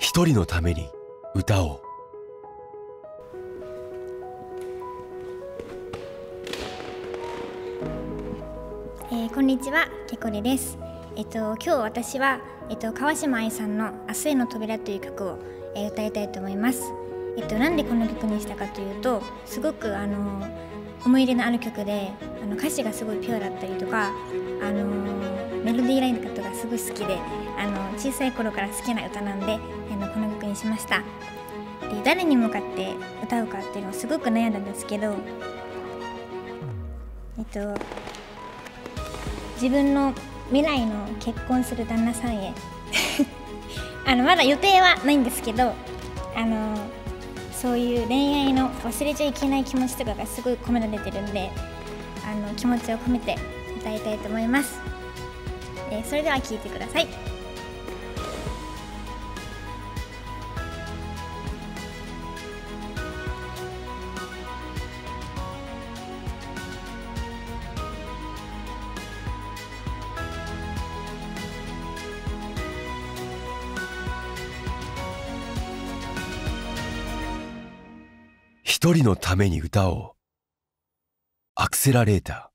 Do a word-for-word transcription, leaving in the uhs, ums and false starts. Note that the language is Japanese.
一人のために歌おう。 えー、こんにちは、けこりです。えっと今日私はえっと川島愛さんの明日への扉という曲を、えー、歌いたいと思います。えっとなんでこの曲にしたかというと、すごくあの思い入れのある曲で、あの歌詞がすごいピュアだったりとか、あのメロディーラインとかすごい好きで、あの小さい頃から好きな歌なんで、あのこの曲にしました。で、誰に向かって歌うかっていうのをすごく悩んだんですけど、えっと自分の未来の結婚する旦那さんへあのまだ予定はないんですけど、あのそういう恋愛の忘れちゃいけない気持ちとかがすごい込められてるんで、あの気持ちを込めて歌いたいと思います。えー、それでは聴いてください。 一人のために歌おう。アクセラレーター。